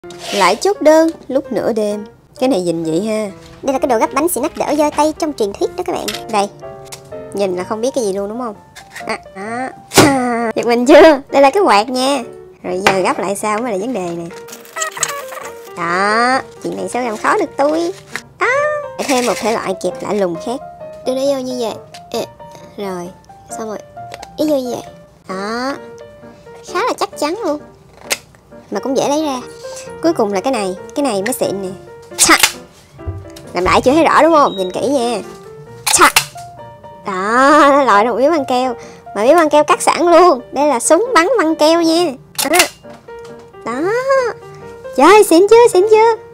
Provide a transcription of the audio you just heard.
Lại chốt đơn lúc nửa đêm. Cái này nhìn vậy ha. Đây là cái đồ gấp bánh xì nách đỡ giơ tay trong truyền thuyết đó các bạn. Đây, nhìn là không biết cái gì luôn đúng không? Giật mình chưa? Đây là cái quạt nha. Rồi giờ gấp lại sao mới là vấn đề nè. Đó, chuyện này sao làm khó được tôi. Đó, thêm một thể loại kẹp lạ lùng khác. Đưa nó vô như vậy. Rồi, xong rồi ý vô như vậy. Đó, khá là chắc chắn luôn, mà cũng dễ lấy ra. Cuối cùng là cái này mới xịn nè. Chà. Làm lại chưa thấy rõ đúng không? Nhìn kỹ nha. Chà. Đó, nó lòi ra một miếng băng keo. Mà miếng băng keo cắt sẵn luôn. Đây là súng bắn băng keo nha. Đó. Trời, xịn chưa, xịn chưa?